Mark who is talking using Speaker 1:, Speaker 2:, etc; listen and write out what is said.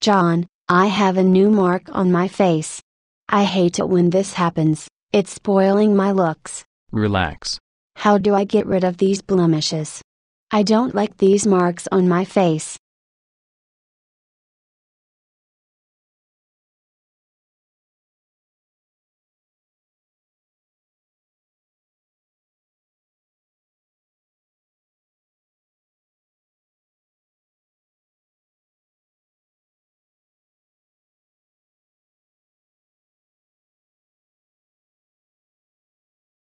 Speaker 1: John, I have a new mark on my face. I hate it when this happens, it's spoiling my looks.
Speaker 2: Relax.
Speaker 1: How do I get rid of these blemishes? I don't like these marks on my face.